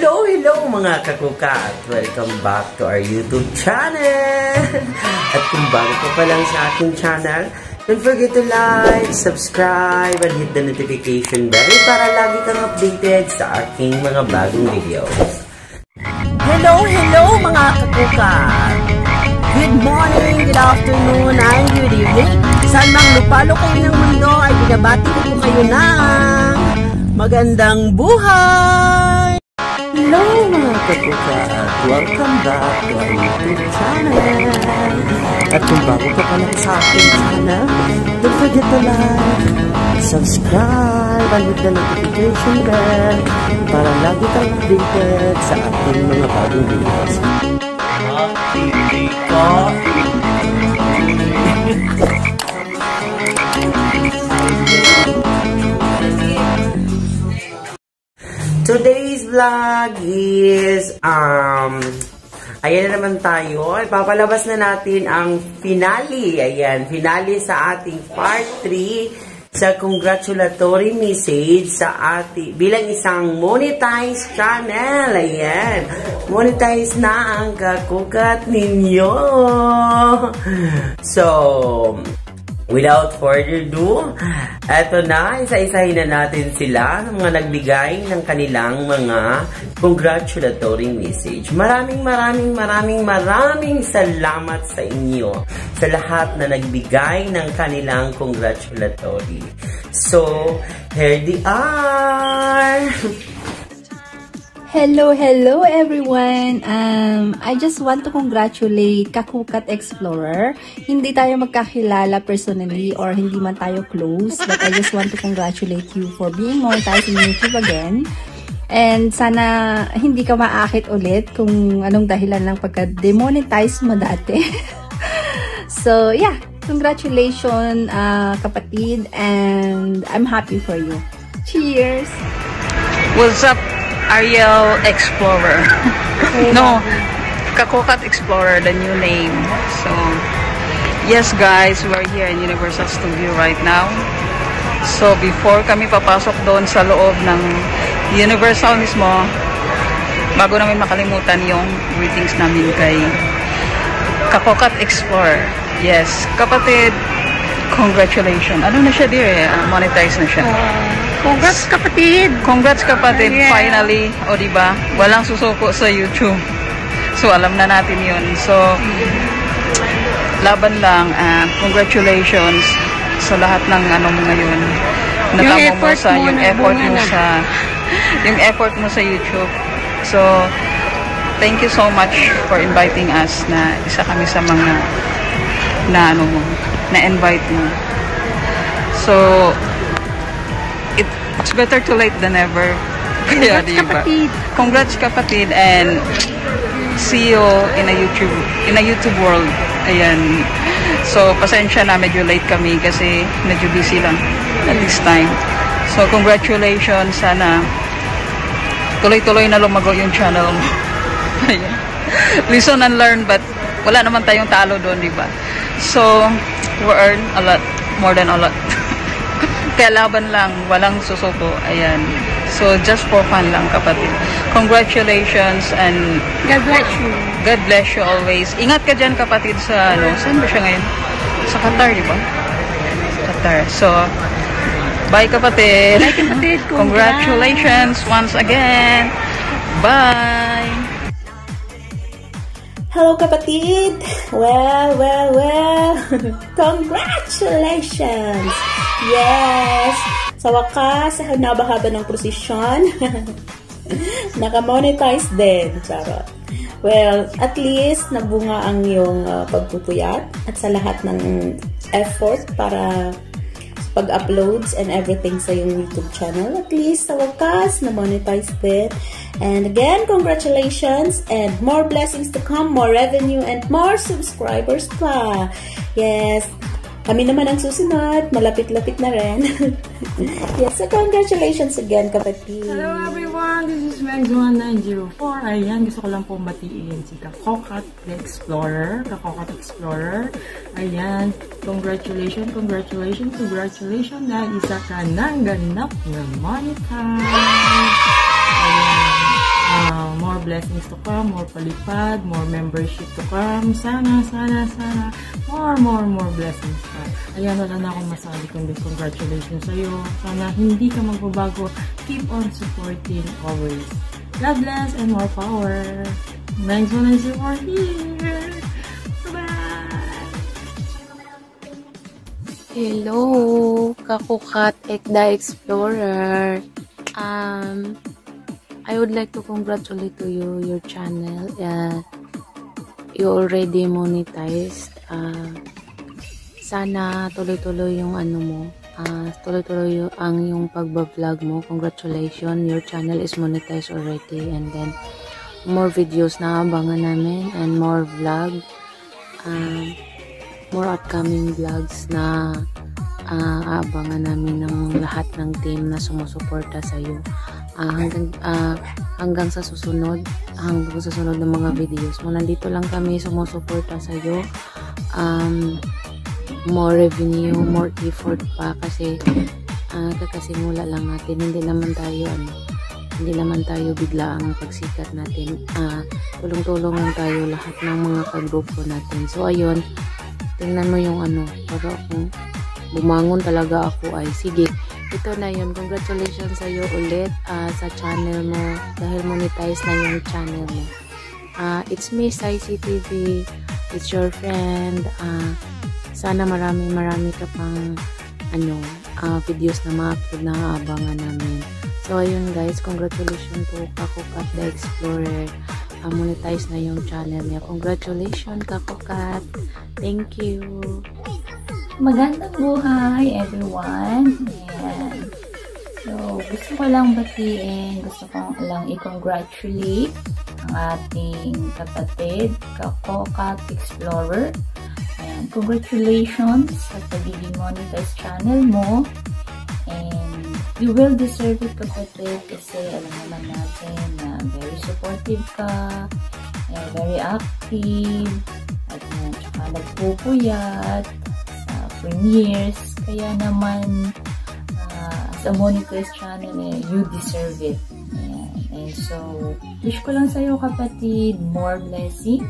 Hello mga kakukat! Welcome back to our YouTube channel! At kung bago ka pa lang sa ating channel, don't forget to like, subscribe, and hit the notification bell para lagi kang updated sa aking mga bagong videos. Hello mga kakukat! Good morning, good afternoon, and good evening! Saan mang lupalo kayo ng mundo ay binabati ko po kayo ng magandang buhay! Hello mga kakukat! Welcome back to our YouTube channel! At kung bago ka pa lang sa aking channel, don't forget to like, subscribe, and hit the notification bell para lagi kang updated sa ating mga bagong videos. Today's vlog is ayan na naman tayo. Ipapalabas na natin ang finale. Ayan, finale sa ating part 3 sa congratulatory message sa ating bilang isang monetized channel. Ayan, monetize na ang kakukat ninyo. So, without further ado, eto na, isa-isahin na natin sila ng mga nagbigay ng kanilang mga congratulatory message. Maraming salamat sa inyo sa lahat na nagbigay ng kanilang congratulatory. So, here they are! Hello everyone! I just want to congratulate Kakukat Explorer. Hindi tayo magkakilala personally or hindi man tayo close, but I just want to congratulate you for being monetized in YouTube again. And sana hindi ka maakit ulit kung anong dahilan lang pagka-demonetize mo dati. So yeah, congratulations kapatid, and I'm happy for you. Cheers! What's up? Ariel Explorer. No, Kakukat Explorer, the new name. So, yes guys, we are here in Universal Studio right now. So, before kami papasok doon sa loob ng Universal mismo, bago namin makalimutan yung greetings namin kay Kakukat Explorer. Yes, kapatid, congratulations. Ano na siya dear? Monetize na siya. Congrats kapatid! Congrats kapatid, yeah. Finally. O diba? Walang susuko sa YouTube. So alam na natin yun. So, laban lang. Congratulations sa lahat ng ano mo ngayon. Natamo mo sa yung effort mo sa yung effort mo sa YouTube. So, thank you so much for inviting us na isa kami sa mga na ano mo, na invite mo. So, it's better too late than never. Kaya, Congrats kapatid! Congrats kapatid, and see you in a YouTube world. Ayan. So, pasensya na, medyo late kami kasi medyo busy lang at this time. So, congratulations. Sana tuloy-tuloy na lumago yung channel mo. Ayan. Listen and learn, but wala naman tayong talo doon, diba? So, we earn a lot, more than a lot. Kaya laban lang, walang susuko. Ayan. So, just for fun lang, kapatid. Congratulations, and God bless you. God bless you always. Ingat ka dyan, kapatid, sa ano. Saan ba siya ngayon? Sa Qatar, di ba? Qatar. So, bye, kapatid. Bye, kapatid. Congratulations once again. Bye. Hello kapatid! Well! Congratulations! Yes! Sa wakas, sa haba-haba ng prosesyon, naka-monetize din. Charot. Well, at least, nabunga ang iyong pagpupuyat at sa lahat ng effort para pag-uploads and everything sa iyong YouTube channel. At least, sa wakas, na-monetize din. And again, congratulations and more blessings to come, more revenue, and more subscribers pa. Yes, kami naman ang susunod. Malapit-lapit na rin. Yes, so congratulations again, kapatid. Hello everyone, this is Megs1904. Ayan, gusto ko lang pong batiin si Kakukat Explorer. Ayan, congratulations na isa ka nang ganap na monetize. Ayan, blessings to come, more palipad, more membership to come. Sana, more blessings pa. Ayan, wala na akong masabi kundi congratulations sa'yo. Sana hindi ka magbabago. Keep on supporting always. God bless and more power. Thanks for here. Bye-bye! Hello, Kakukat Ekda Explorer. I would like to congratulate to you, your channel. You already monetized. Sana tuloy-tuloy yung ano mo. Tuloy-tuloy yung pagba-vlog mo. Congratulations, your channel is monetized already. And then, more videos na abangan namin. And more vlog. More upcoming vlogs na aabangan namin ng lahat ng team na sumusuporta sa iyo. Hanggang sa susunod ng mga videos mo. Nandito lang kami sumusuporta sa iyo. More revenue, more effort pa kasi kakasimula lang natin. Hindi naman tayo bigla ang pagsikat natin. Tulong-tulong lang tayo lahat ng mga kagrupo natin. So ayun, tingnan mo yung para kung bumangon talaga ako ay sige. Ito na yun. Congratulations sa iyo ulit sa channel mo dahil monetize na yung channel mo. It's me, Saisi TV. It's your friend. Sana marami ka pang videos na ma-upload na abangan namin. So ayun guys, congratulations to Kakukat the Explorer. Monetize na yung channel niya. Congratulations Kakukat. Thank you. Magandang buhay everyone. Ayan. So, gusto ko lang batiin, gusto ko lang i-congratulate ang ating kapatid, Kakukat Explorer. Ayan, congratulations sa pagiging monetized channel mo. And you will deserve it, kapatid, kasi alam naman natin na very supportive ka, very active, at saka nagpupuyat years, kaya naman as a monetized channel, you deserve it. And so, wish ko lang sa'yo kapatid, more blessings,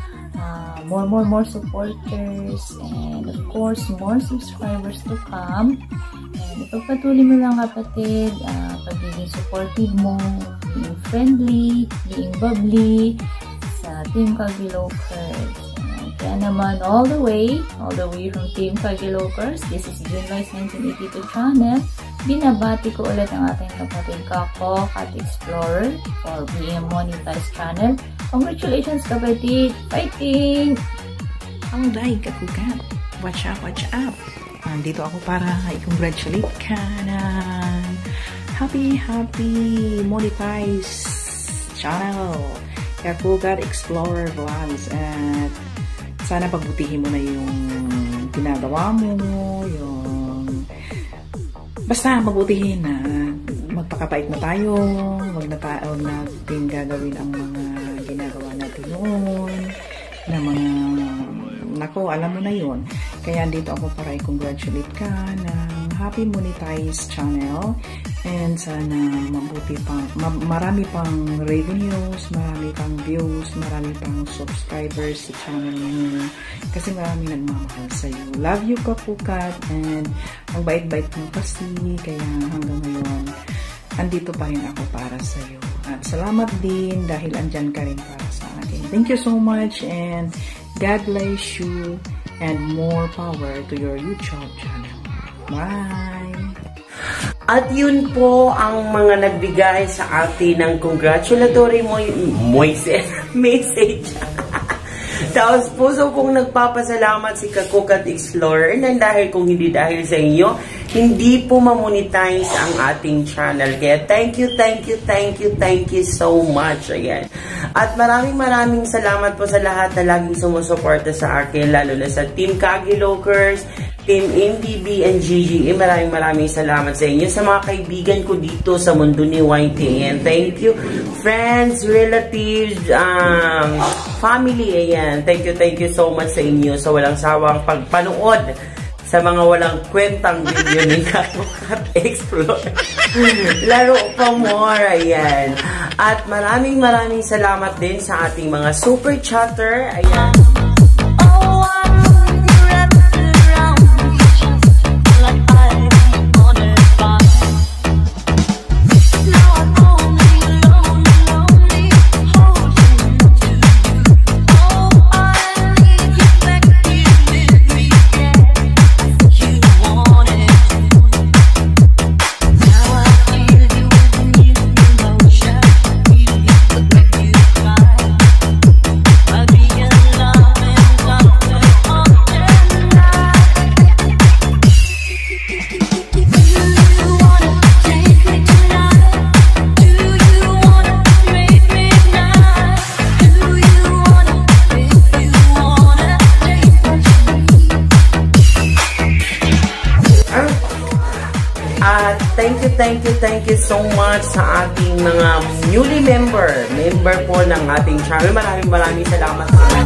more supporters, and of course, more subscribers to come. And ipagpatuloy mo lang kapatid, pagiging supportive mo, being friendly, being bubbly, sa Team Kagilokers. Kaya naman, all the way from Team Kagilokers, this is Junwise 1982 channel. Binabati ko ulit ang ating kapatid Kakukat Explorer for being a monetized channel. Congratulations kapatid! Fighting! Ang day, Kakukat. Watch up. Nandito ako para i-congratulate ka na happy monetized channel. Kakukat Explorer Vlogs. At sana pagbutihin mo na yung ginagawa mo, basta magbutihin na magpakapait na tayo, wag na natin gagawin ang mga ginagawa natin noon, na mga, alam mo na yun. Kaya dito ako para i-congratulate ka ng happy monetized channel, and sana mabuti pang, marami pang revenues, marami pang views, marami pang subscribers sa channel mo, kasi marami nagmamahal sa'yo. Love you Kakukat, and ang bait-bait mo kasi, kaya hanggang ngayon andito pa rin ako para sa'yo. At salamat din dahil andyan ka rin para sa akin. Thank you so much, and God bless you, and more power to your YouTube channel. Bye! At yun po ang mga nagbigay sa atin ng congratulatory message. Tapos puso kong nagpapasalamat si Kakukat Explorer na dahil kung hindi dahil sa inyo, hindi po mamonetize ang ating channel. Kaya thank you so much. Ayan. At maraming salamat po sa lahat na laging sumusuporta sa akin, lalo na sa Team Kagilokers, Team MDB and GG. Maraming salamat sa inyo, sa mga kaibigan ko dito sa mundo ni YTN. Thank you, friends, relatives, family. Ayan. Thank you so much sa inyo sa walang sawang pagpanood sa mga walang kwentang video ni Kakukat Explore. Laro pa more, ayan. At maraming salamat din sa ating mga super chatter, ayan. Thank you so much sa ating mga newly member po ng ating channel. Maraming salamat sa inyo.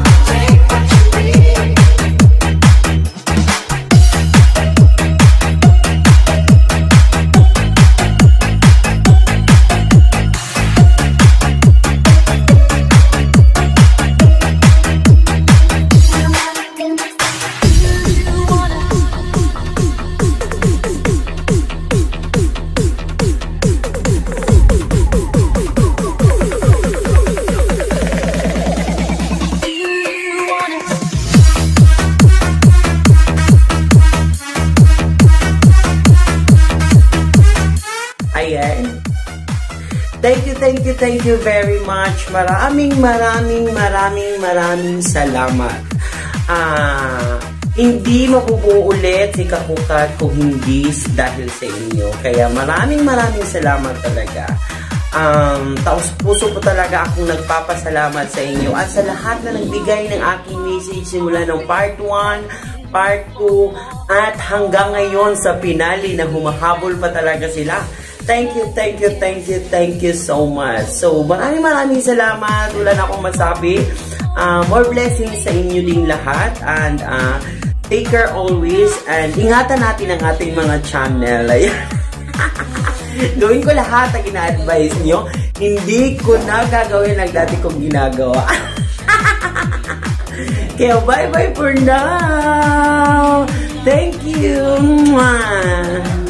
Thank you very much. Maraming salamat. Hindi mabubuo ulit si Kakukat kung hindi dahil sa inyo. Kaya maraming salamat talaga. Taos puso po talaga akong nagpapasalamat sa inyo at sa lahat na nagbigay ng aking message simula ng part 1, part 2 at hanggang ngayon sa pinali na humahabol pa talaga sila. Thank you so much. So, maraming salamat. Wala na akong masabi. More blessings sa inyo ding lahat. And, take care always. And, ingatan natin ang ating mga channel. Gawin ko lahat ang ina-advise nyo. Hindi ko na gagawin ang dati kong ginagawa. Kaya, bye-bye for now. Thank you. Mwah.